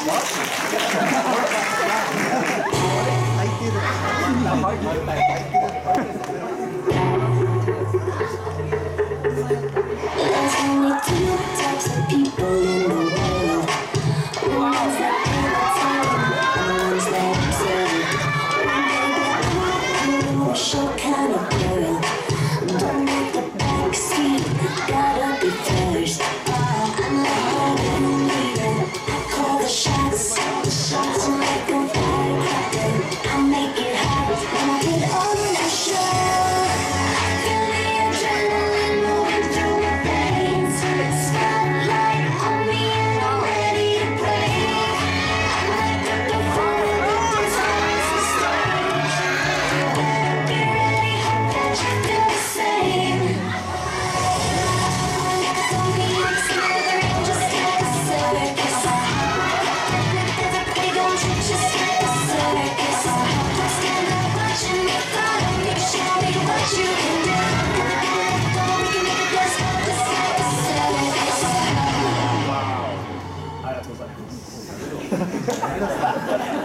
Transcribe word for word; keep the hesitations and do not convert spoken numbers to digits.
There's only two types of people in the world. The ones that pay the time and the ones that observe. Baby, I'm a show kind of girl. Don't make the backseat, gotta be first. I'm like a leader, I call the shots. The shots are like a firecracker. I make it hot when I get on the show. Feel the adrenaline moving through my veins. Spotlight on me and I'm ready to play. I like the performance, the songs, the stage. Be ready, hope that you feel the same. Don't be smothering just like a circus. They don't treat you just like a circus. Stand up, watching me follow me, show me what you can do. We can make it just just like a circus. ありがとうございます。